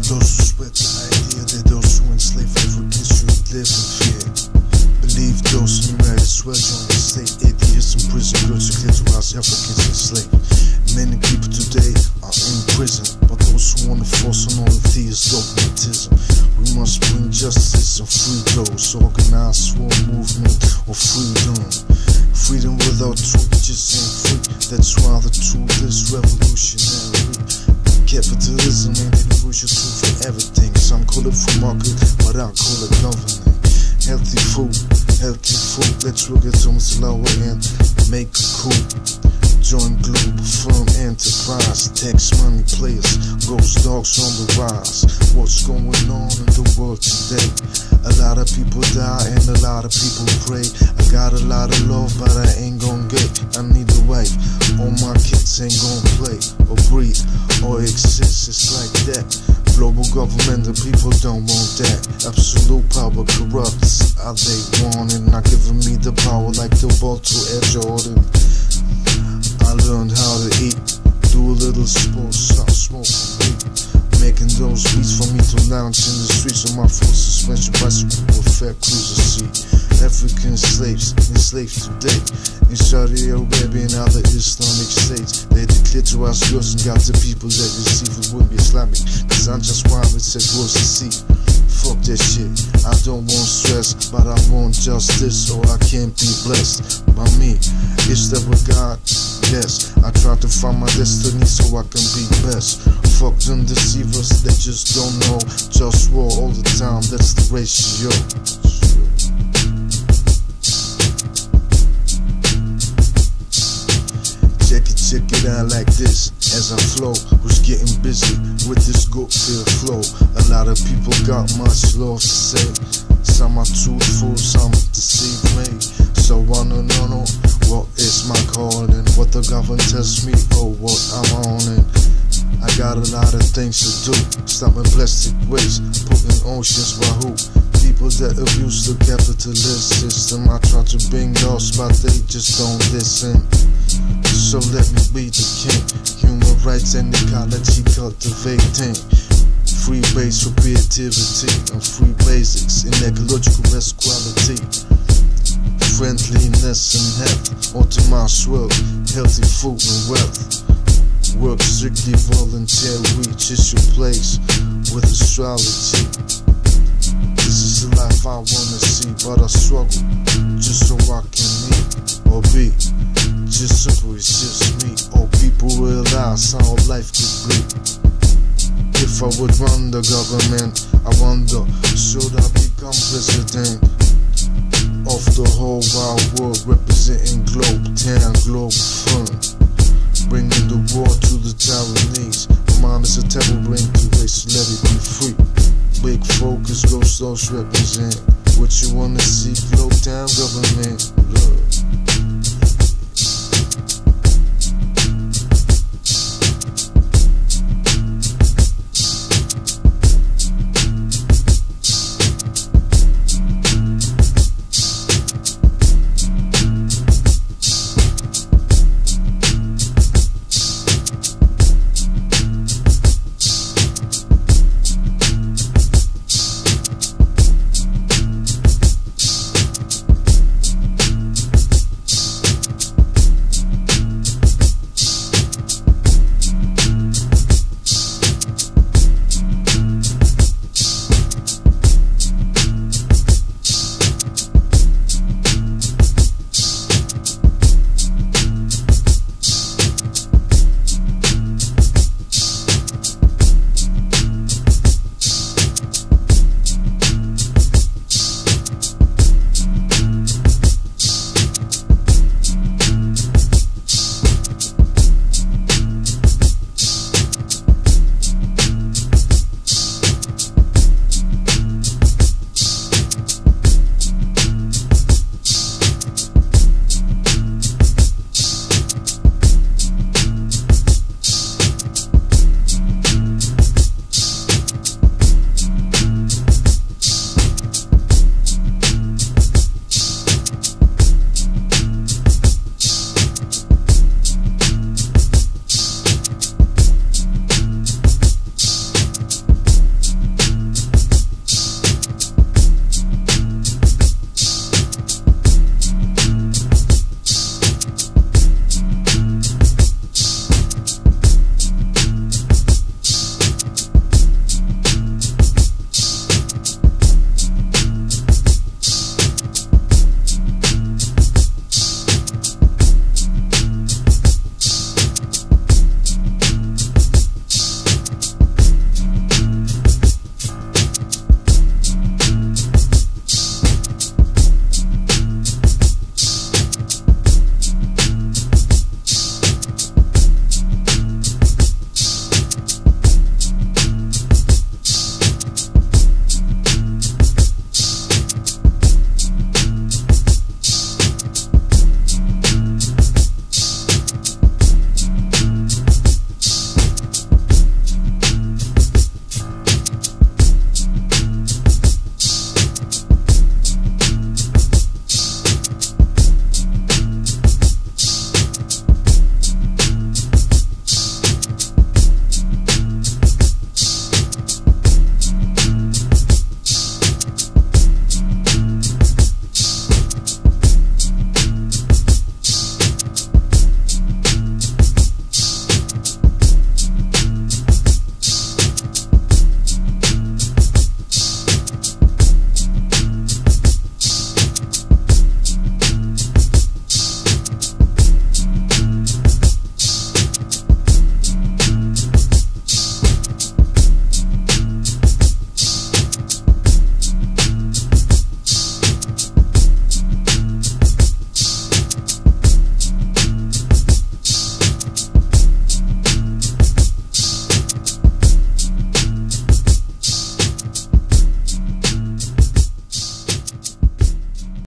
Those who spread the idea that those who enslave Africans should live in fear. Believe those who might as well join the state. 8 years in prison, girls to clitorize Africans enslaved. Many people today are in prison, but those who wanna force on all of these dogmatism. We must bring justice and free those. Organize for a movement of freedom. Freedom without truth just ain't free. That's why the truth is revolutionary. Capitalism ain't the universal tool for everything. Some call it free market, but I call it governing. Healthy food, let's work it on the lower end. Make it cool. Join global firm enterprise. Tax money players, ghost dogs on the rise. What's going on in the world today? A lot of people die and a lot of people pray. I got a lot of love, but I ain't gon' get. I need a wife. All my kids ain't gon' play or breathe or exist. It's like that. Global government, the people don't want that. Absolute power corrupts how they want it. Not giving me the power like the ball to Air Jordan. I learned how to eat, do a little sports, stop smoking weed. Making those beats for me to lounge in the streets of my full suspension bicycle with fair cruiser seat. African slaves, enslaved today in Saudi Arabia and other Islamic states. They declare to us girls and got the people that receive it would be Islamic. Cause I'm just private, said gross to see. Fuck that shit, I don't want stress, but I want justice or I can't be blessed by me. Is that what God? Yes, I try to find my destiny so I can be best. Fuck them deceivers, they just don't know. Just war all the time, that's the ratio. Check it out like this as I flow. Was getting busy with this good feel flow. A lot of people got much love to say. Some are truthful, some deceive me. So I don't know what is my calling, what the government tells me, or what I'm on it. I got a lot of things to do. Stopping plastic waste, putting oceans by who? People that abuse the capitalist system. I try to bring those, but they just don't listen. So let me be the king. Human rights and ecology cultivating. Free base for creativity and free basics in ecological best quality. Friendliness and health, optimized wealth, healthy food and wealth. Work strictly volunteer, reach is your place with astrology. This is the life I wanna see, but I struggle just so I can eat or be. Just simple, it's just me. All people realize how life could be. If I would run the government, I wonder, should I become president of the whole wide world, representing Globe Town, Globe Fun, bringing the war to the Taiwanese. My mind is a terrible brain to waste, let it be free. Big focus, ghost those represent what you wanna see. Globe Town government, look.